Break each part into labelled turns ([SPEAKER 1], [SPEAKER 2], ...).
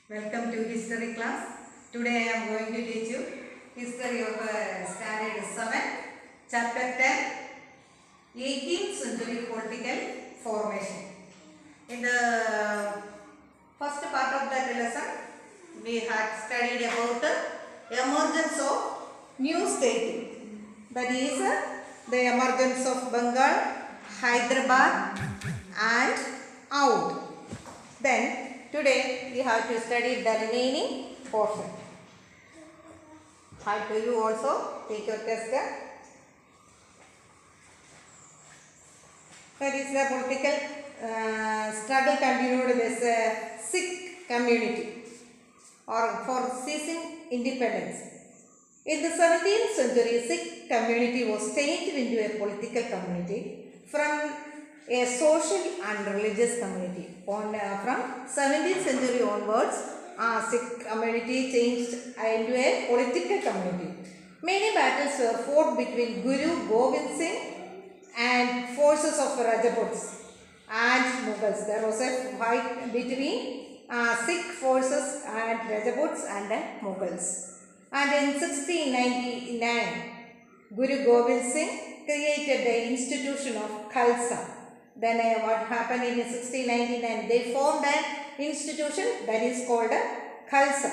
[SPEAKER 1] Welcome to history class. Today I am going to teach you history of standard 7, chapter 10, 18th century political formation. In the first part of that lesson, we had studied about the emergence of new state. That is the emergence of Bengal, Hyderabad and Oudh. Then today we have to study the remaining portion. How do you also take your test? That is the political struggle continued with Sikh community or for seizing independence. In the 17th century, Sikh community was changed into a political community from a social and religious community. From 17th century onwards, Sikh community changed into a political community. Many battles were fought between Guru Gobind Singh and forces of Rajputs and Mughals. There was a fight between Sikh forces and Rajputs and Mughals. And in 1699, Guru Gobind Singh created the institution of Khalsa. Then what happened in 1699? They formed an institution that is called Khalsa.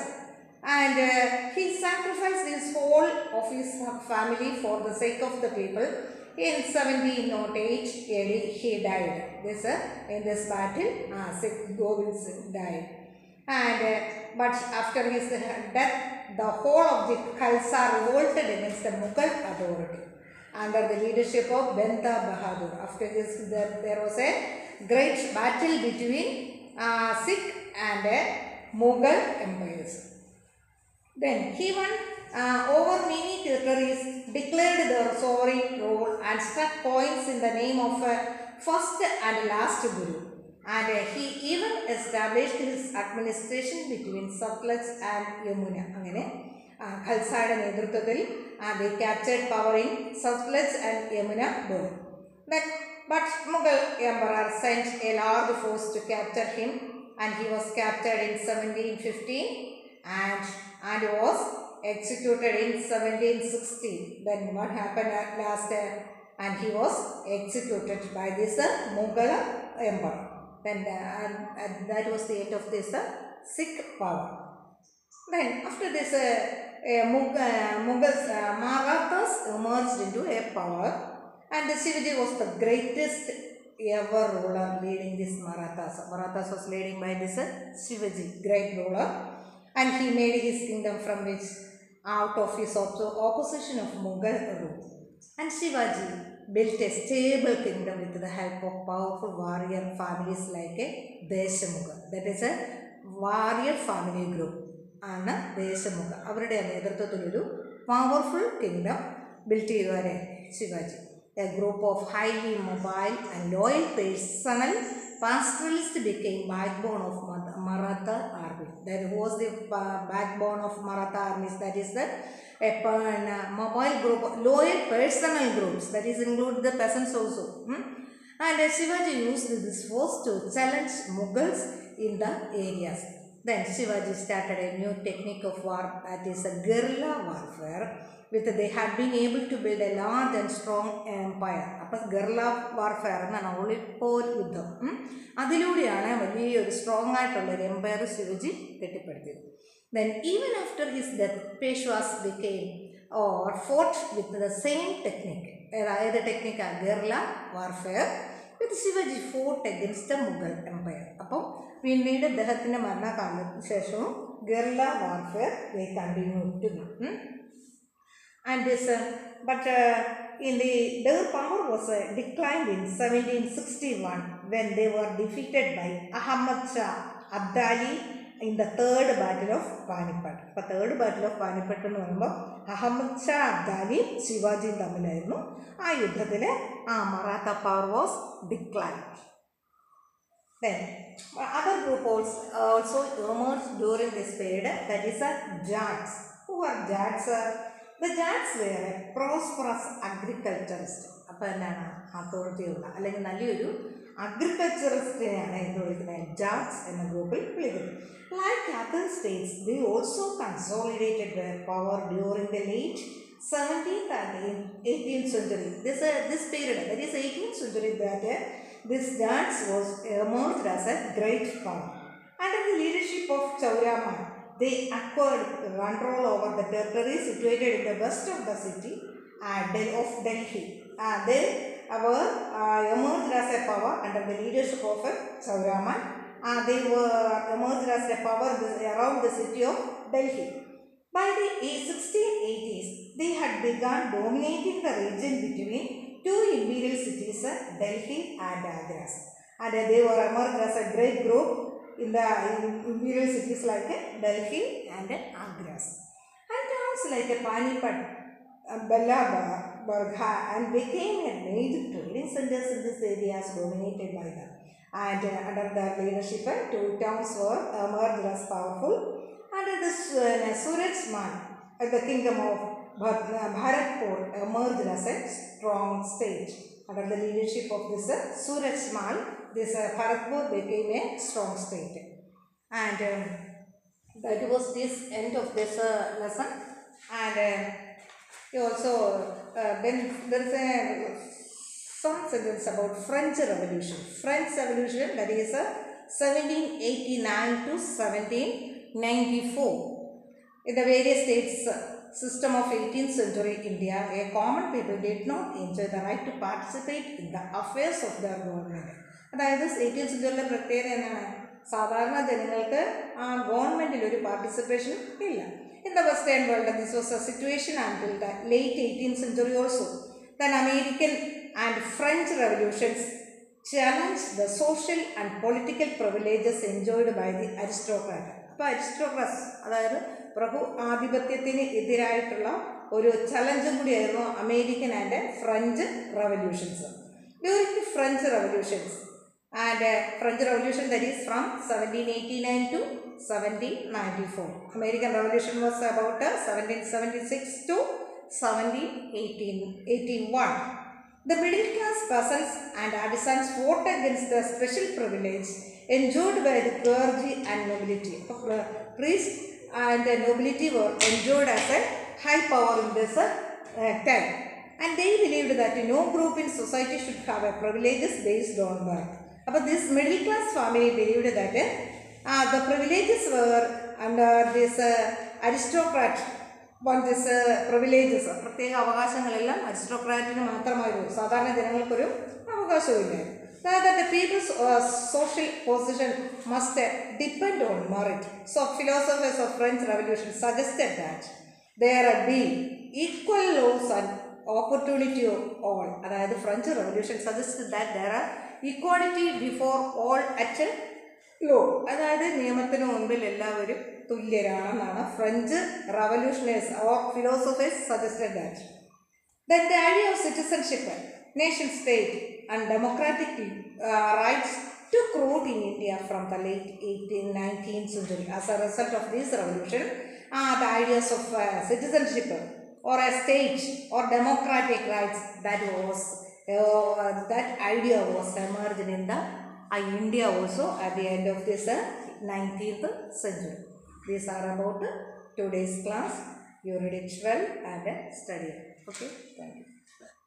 [SPEAKER 1] And he sacrificed his whole of his family for the sake of the people. In 1708 AD, he died. In this battle, Sikh Gobind Singh died. And but after his death, the whole of the Khalsa revolted against the Mughal authority under the leadership of Benta Bahadur. After this, there was a great battle between Sikh and Mughal empires. Then he won over many territories, declared their sovereign rule and struck points in the name of first and last Guru. And he even established his administration between Satluj and Yamuna. Khalsada Nedruthathil, they captured power in Satluj and Yamuna both. But Mughal emperor sent a large force to capture him, and he was captured in 1715 and was executed in 1716. Then what happened at last? And he was executed by this Mughal emperor. Then that was the end of this Sikh power. Then after this Mughals, Marathas emerged into a power, and Shivaji was the greatest ever ruler leading this Marathas. Marathas was leading by this Shivaji, great ruler, and he made his kingdom from which out of his opposition of Mughal rule. And Shivaji built a stable kingdom with the help of powerful warrior families like a Deshamugha. That is a warrior family group. And Deshamugha. Avരുടെ നേതൃത്വത്തിലൊരു powerful kingdom built ചെയ്തവരെ Shivaji. A group of highly mobile and loyal personnel pastoralists became backbone of Maratha army. That was the backbone of Maratha armies. That is the mobile group, loyal personal groups. That is include the peasants also. And Shivaji used this force to challenge Mughals in the areas. Then Shivaji started a new technique of war, that is a guerrilla warfare. They had been able to build a large and strong empire. Appo guerrilla warfare enna olipor yuddham adiludeyana valiya oru strong aayittulla empire Shivaji kettipaduthiയത്. Then even after his death, Peshwas became or fought with the same technique. The technique of guerrilla warfare. With Shivaji fought against the Mughal empire. Appo പിന്നീട് അദ്ദേഹത്തിൻ്റെ മരണകാലത്തിന് ശേഷവും guerrilla warfare they continued to do. And this, but in their power was declined in 1761 when they were defeated by Ahmad Shah Abdali in the third battle of Panipat. അപ്പോൾ third battle of Panipat എന്ന് പറയുമ്പോൾ അഹമ്മദ് ഷാ അബ്ദാലിയും ശിവാജിയും തമ്മിലായിരുന്നു. ആ യുദ്ധത്തിൽ Maratha power was declined. Then other group also emerged during this period, that is Jats. Who are Jats? The Jats were prosperous agriculturists. അപ്പോൾ എന്താണ് authority ഉള്ള അല്ലെങ്കിൽ നല്ലൊരു agriculturists ജാട്സ് എന്ന ഗ്രൂപ്പിൽ വിളിക്കുന്നത്. Like other states, they also consolidated their power during the late 17th and 18th century. This period, that is 18th century, that this dance was emerged as a great power. Under the leadership of Chauraman, they acquired control over the territory situated in the west of the city of Delhi. They were emerged as a power under the leadership of Chauraman. They were emerged as a power around the city of Delhi. By the 1680s, they had begun dominating the region between two imperial cities, Delhi and Agra. And they were emerged as a great group in the imperial cities like Delhi and Agra. And towns like Panipat, Bella, and became a major trading centers in these areas dominated by them. And under their leadership, two towns were emerged as powerful. Under the Surajmal, the kingdom of Bharatpur emerged as a strong state. Under the leadership of this Surajmal, this Bharatpur became a strong state. And that was this end of this lesson. And also then there is some sentence about French Revolution. French Revolution, that is 1789 to 1794. In the various states system of 18th century India, a common people did not enjoy the right to participate in the affairs of their government. അതായത് 18th century പ്രത്യേകത എന്നാണ്? സാധാരണ ജനങ്ങൾക്ക് ആ ഗവൺമെൻറ്റിൽ ഒരു participation ഇല്ല. In the Western world, this was a situation until the late 18th century also. Then American and French revolutions challenged the social and political privileges enjoyed by the aristocrat. അപ്പോൾ അരിസ്റ്റോക്രാറ്റ്സ്, അതായത് പ്രഭു ആധിപത്യത്തിന് എതിരായിട്ടുള്ള ഒരു ചലഞ്ചും കൂടിയായിരുന്നു American and French revolutions. During the French revolutions French Revolution, that is from 1789 to 1794. American Revolution was about 1776 to 1781. The middle class peasants and artisans fought against the special privilege enjoyed by the clergy and nobility. Priests and the nobility were enjoyed as a high power in this time. And they believed that no group in society should have a privileges based on birth. But this middle class family believed that the privileges were under this aristocrat. But this privileges, പ്രത്യേക അവകാശങ്ങളെല്ലാം അരിസ്റ്റോക്രാറ്റിന് മാത്രമായിരുന്നു, സാധാരണ ജനങ്ങൾക്കൊരു അവകാശമില്ല. That the people's social position must depend on merit. So philosophers of French Revolution suggested that there be equal laws and opportunity of all. അതായത് French revolution suggested that there are equality before all at law. അതായത് നിയമത്തിന് മുൻപിൽ എല്ലാവരും തുല്യരാണെന്നാണ് French revolutioners or philosophers suggested that. Then the idea of citizenship, nation state and democratic rights took root in India from the late 19th century. As a result of this revolution, the ideas of citizenship or a state or democratic rights, that idea was emerged in the India also at the end of this 19th century. These are about today's class. You read it well and study. Okay, thank you.